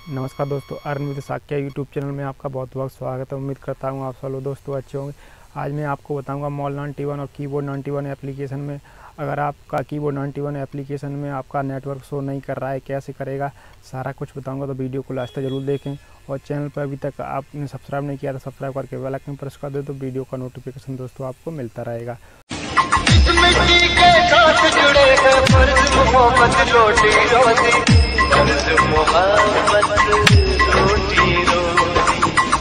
नमस्कार दोस्तों, earn with Sakya YouTube channel में आपका बहुत बहुत स्वागत है। उम्मीद करता हूँ आप सब लोग दोस्तों अच्छे होंगे। आज मैं आपको बताऊंगा मॉल 91 और कीबोर्ड 91 एप्लीकेशन में अगर आपका कीबोर्ड 91 एप्लीकेशन में आपका नेटवर्क शो नहीं कर रहा है, कैसे करेगा, सारा कुछ बताऊंगा। तो वीडियो को लास्ट तक जरूर देखें और चैनल पर अभी तक आपने सब्सक्राइब नहीं किया तो सब्सक्राइब करके बेल आइकन प्रेस कर दे तो वीडियो का नोटिफिकेशन दोस्तों आपको मिलता रहेगा। मिट्टी के साथ जुड़े हैं फर्ज मोहब्बत रोटी रोजी, फर्ज मोहब्बत रोटी रोजी।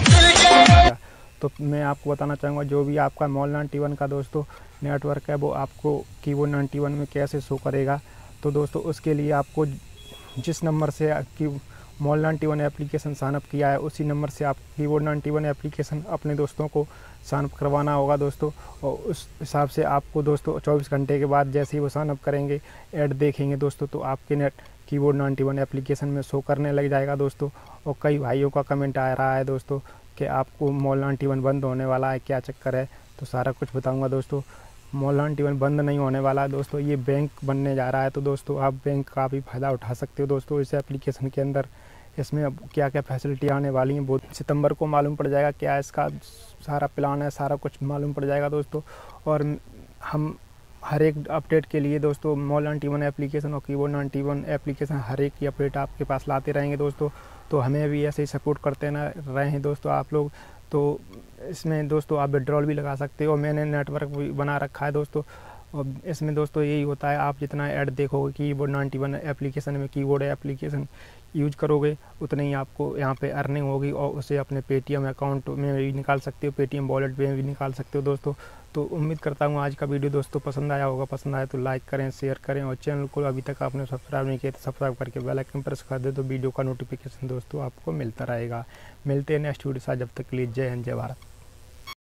तो मैं आपको बताना चाहूँगा जो भी आपका मॉल 91 का दोस्तों नेटवर्क है वो आपको कीबोर्ड 91 में कैसे शो करेगा। तो दोस्तों उसके लिए आपको जिस नंबर से की मॉल 91 एप्लीकेशन साइनअप किया है उसी नंबर से आप कीबोर्ड 91 एप्लीकेशन अपने दोस्तों को साइनअप करवाना होगा दोस्तों। और उस हिसाब से आपको दोस्तों 24 घंटे के बाद जैसे ही वो साइनअप करेंगे, ऐड देखेंगे दोस्तों, तो आपके नेट कीबोर्ड 91 एप्लीकेशन में शो करने लग जाएगा दोस्तों। और कई भाइयों का कमेंट आ रहा है दोस्तों कि आपको मॉल 91 बंद होने वाला है, क्या चक्कर है, तो सारा कुछ बताऊंगा दोस्तों। मॉल 91 बंद नहीं होने वाला है दोस्तों, ये बैंक बनने जा रहा है। तो दोस्तों आप बैंक का भी फ़ायदा उठा सकते हो दोस्तों इस एप्लीकेशन के अंदर। इसमें अब क्या क्या फैसिलिटी आने वाली हैं वो सितंबर को मालूम पड़ जाएगा, क्या इसका सारा प्लान है, सारा कुछ मालूम पड़ जाएगा दोस्तों। और हम हर एक अपडेट के लिए दोस्तों मॉल 91 एप्लीकेशन और कीबोर्ड 91 एप्लीकेशन हर एक की अपडेट आपके पास लाते रहेंगे दोस्तों। तो हमें भी ऐसे ही सपोर्ट करते ना रहे हैं दोस्तों आप लोग। तो इसमें दोस्तों आप विड्रॉल भी लगा सकते हो, मैंने नेटवर्क भी बना रखा है दोस्तों। और इसमें दोस्तों यही होता है, आप जितना ऐड देखोगे कीबोर्ड 91 एप्लीकेशन में, कीबोर्ड एप्लीकेशन यूज करोगे उतनी ही आपको यहाँ पे अर्निंग होगी और उसे अपने पेटीएम अकाउंट में भी निकाल सकते हो, पेटीएम वॉलेट में भी निकाल सकते हो दोस्तों। तो उम्मीद करता हूँ आज का वीडियो दोस्तों पसंद आया होगा। पसंद आया तो लाइक करें, शेयर करें और चैनल को अभी तक आपने सब्सक्राइब नहीं किया तो सब्सक्राइब करके बेल आइकन प्रेस कर दे तो वीडियो का नोटिफिकेशन दोस्तों आपको मिलता रहेगा। मिलते हैं नेक्स्ट वीडियो साथ, जब तक के लिए जय हिंद, जय भारत।